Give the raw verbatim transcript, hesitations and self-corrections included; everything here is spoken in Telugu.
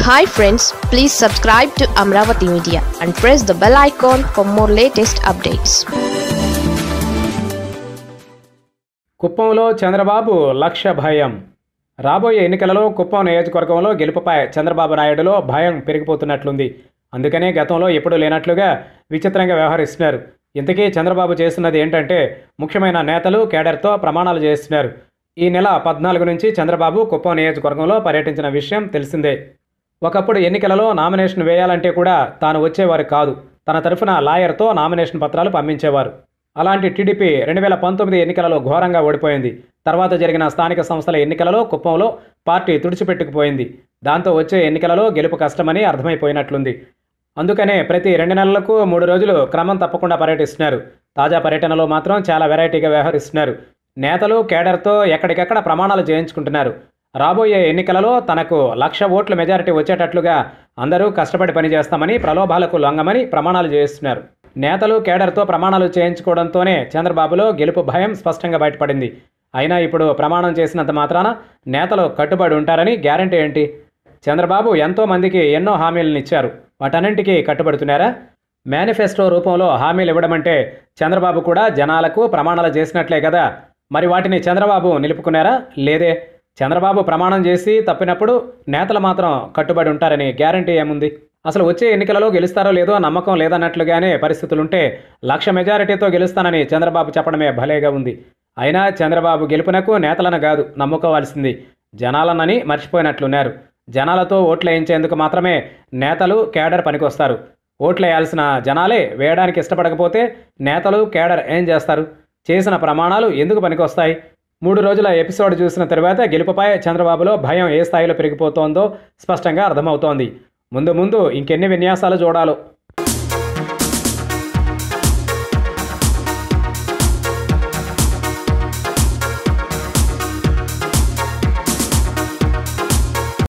Hi friends, please subscribe to Amaravathi Media and press the bell icon for more latest updates. కుప్పంలో చంద్రబాబు లక్ష్య భయం. రాబోయే ఎన్నికలలో కుప్పం నియోజకవర్గంలో గెలుపుపై చంద్రబాబు నాయుడులో భయం పెరిగిపోతున్నట్లుంది. అందుకనే గతంలో ఎప్పుడూ లేనట్లుగా విచిత్రంగా వ్యవహరిస్తున్నారు. ఇంతకీ చంద్రబాబు చేస్తున్నది ఏంటంటే ముఖ్యమైన నేతలు కేడర్తో ప్రమాణాలు చేస్తున్నారు. ఈ నెల పద్నాలుగు నుంచి చంద్రబాబు కుప్పం నియోజకవర్గంలో పర్యటించిన విషయం తెలిసిందే. ఒకప్పుడు ఎన్నికలలో నామినేషన్ వేయాలంటే కూడా తాను వచ్చేవారు కాదు. తన తరఫున లాయర్తో నామినేషన్ పత్రాలు పంపించేవారు. అలాంటి టీడీపీ రెండు వేల పంతొమ్మిది ఎన్నికలలో ఘోరంగా ఓడిపోయింది. తర్వాత జరిగిన స్థానిక సంస్థల ఎన్నికలలో కుప్పంలో పార్టీ తుడిచిపెట్టుకుపోయింది. దాంతో వచ్చే ఎన్నికలలో గెలుపు కష్టమని అర్థమైపోయినట్లుంది. అందుకనే ప్రతి రెండు నెలలకు మూడు రోజులు క్రమం తప్పకుండా పర్యటిస్తున్నారు. తాజా పర్యటనలో మాత్రం చాలా వెరైటీగా వ్యవహరిస్తున్నారు. నేతలు కేడర్తో ఎక్కడికెక్కడ ప్రమాణాలు చేయించుకుంటున్నారు. రాబోయే ఎన్నికలలో తనకు లక్ష ఓట్ల మెజారిటీ వచ్చేటట్లుగా అందరూ కష్టపడి పనిచేస్తామని, ప్రలోభాలకు లొంగమని ప్రమాణాలు చేస్తున్నారు. నేతలు కేడర్తో ప్రమాణాలు చేయించుకోవడంతోనే చంద్రబాబులో గెలుపు భయం స్పష్టంగా బయటపడింది. అయినా ఇప్పుడు ప్రమాణం చేసినంత మాత్రాన నేతలు కట్టుబడి ఉంటారని గ్యారంటీ ఏంటి? చంద్రబాబు ఎంతో మందికి ఎన్నో హామీలను ఇచ్చారు. వాటన్నింటికీ కట్టుబడుతున్నారా? మేనిఫెస్టో రూపంలో హామీలు ఇవ్వడమంటే చంద్రబాబు కూడా జనాలకు ప్రమాణాలు చేసినట్లే కదా. మరి వాటిని చంద్రబాబు నిలుపుకున్నారా? లేదే. చంద్రబాబు ప్రమాణం చేసి తప్పినప్పుడు నేతలు మాత్రం కట్టుబడి ఉంటారని గ్యారంటీ ఏముంది? అసలు వచ్చే ఎన్నికలలో గెలుస్తారో లేదో నమ్మకం లేదన్నట్లుగానే పరిస్థితులుంటే లక్ష మెజారిటీతో గెలుస్తానని చంద్రబాబు చెప్పడమే భలేగా ఉంది. అయినా చంద్రబాబు గెలుపునకు నేతలను కాదు నమ్ముకోవాల్సింది, జనాలనని మర్చిపోయినట్లున్నారు. జనాలతో ఓట్లేయించేందుకు మాత్రమే నేతలు కేడర్ పనికొస్తారు. ఓట్లేయాల్సిన జనాలే వేయడానికి ఇష్టపడకపోతే నేతలు కేడర్ ఏం చేస్తారు? చేసిన ప్రమాణాలు ఎందుకు పనికొస్తాయి? మూడు రోజుల ఎపిసోడ్ చూసిన తర్వాత గెలుపుపై చంద్రబాబులో భయం ఏ స్థాయిలో పెరిగిపోతోందో స్పష్టంగా అర్థమవుతోంది. ముందు ముందు ఇంకెన్ని విన్యాసాలు చూడాలో.